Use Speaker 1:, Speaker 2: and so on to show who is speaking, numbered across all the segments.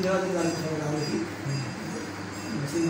Speaker 1: जेव्हा ते झालं लावलं की मशीन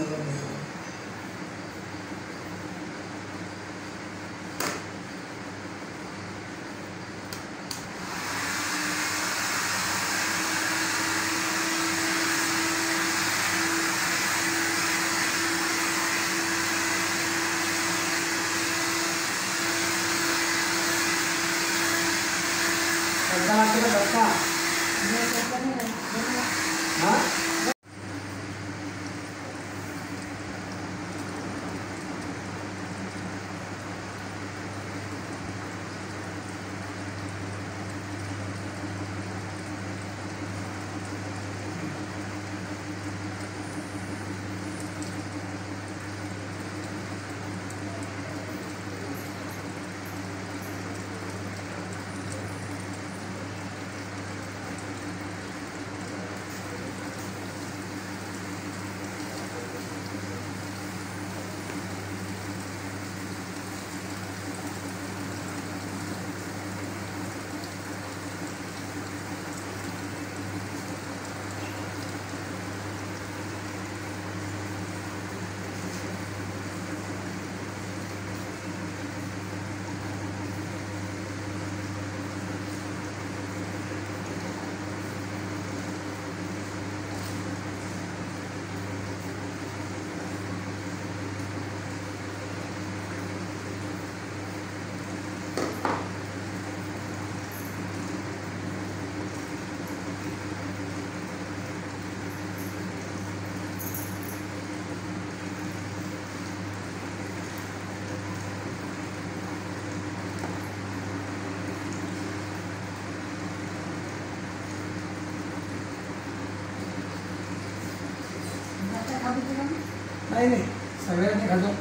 Speaker 1: नहीं नहीं सगळ्यांनी खाजो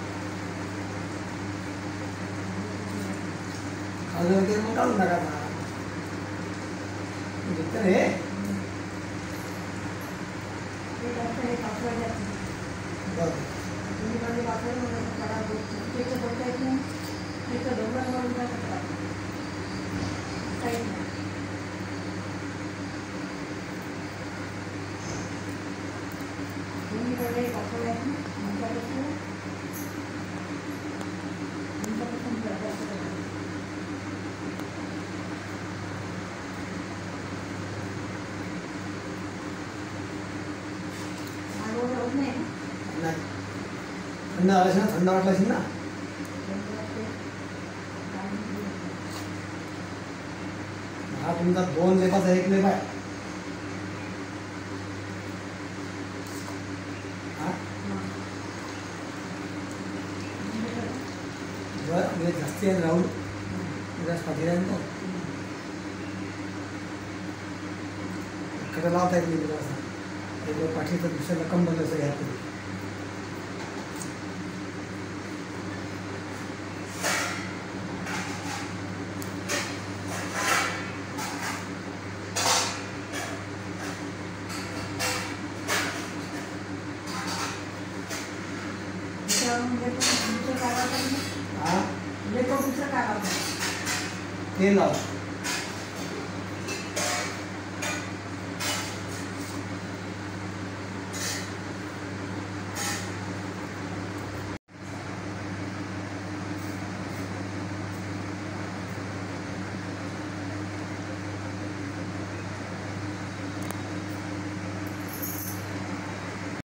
Speaker 1: खाजो ते मग काढून टाका तर हे थंड आला ना थंड वाटला ना हा तुमचा 2 लेपाचा 1 लेप आहे बरं जास्ती आहे राहुल जास्त पाठीला कडे लावता येत नाही असं पाठीचं दुसऱ्या रक्कम बनलं असं घ्या तुम्ही तेल लाव